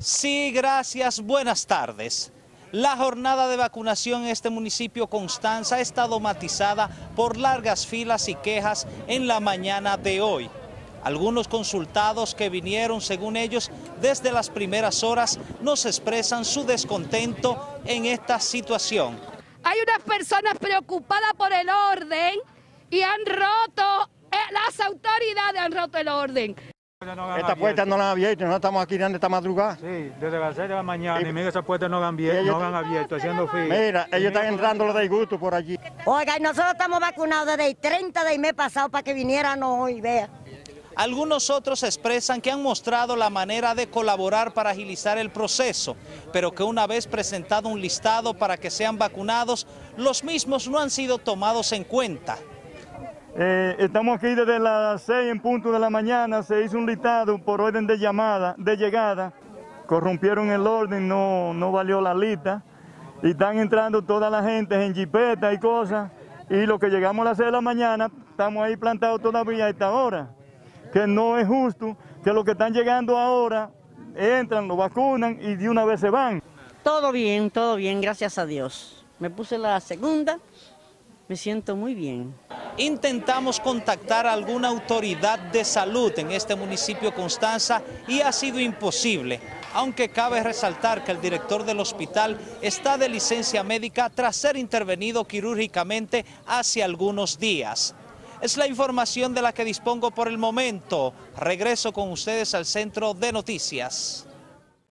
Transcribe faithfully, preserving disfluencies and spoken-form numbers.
Sí, gracias. Buenas tardes. La jornada de vacunación en este municipio Constanza ha estado matizada por largas filas y quejas en la mañana de hoy. Algunos consultados que vinieron, según ellos, desde las primeras horas, nos expresan su descontento en esta situación. Hay unas personas preocupadas por el orden y han roto, eh, las autoridades han roto el orden. Estas puertas no las han abierto, no estamos aquí desde esta madrugada. Sí, desde las seis de la mañana y, y mira, esas puertas no las han abierto, no han abierto, haciendo fila. Mira, ellos están entrando los de gusto por allí. Oiga, y nosotros estamos vacunados desde el treinta del mes pasado para que vinieran hoy, vea. Algunos otros expresan que han mostrado la manera de colaborar para agilizar el proceso, pero que una vez presentado un listado para que sean vacunados, los mismos no han sido tomados en cuenta. Eh, estamos aquí desde las seis en punto de la mañana, se hizo un listado por orden de llamada, de llegada, corrompieron el orden, no, no valió la lista, y están entrando toda la gente en jipeta y cosas, y lo que llegamos a las seis de la mañana, estamos ahí plantados todavía a esta hora, que no es justo que los que están llegando ahora entran, lo vacunan y de una vez se van. Todo bien, todo bien, gracias a Dios. Me puse la segunda, me siento muy bien. Intentamos contactar a alguna autoridad de salud en este municipio Constanza y ha sido imposible, aunque cabe resaltar que el director del hospital está de licencia médica tras ser intervenido quirúrgicamente hace algunos días. Es la información de la que dispongo por el momento. Regreso con ustedes al Centro de Noticias.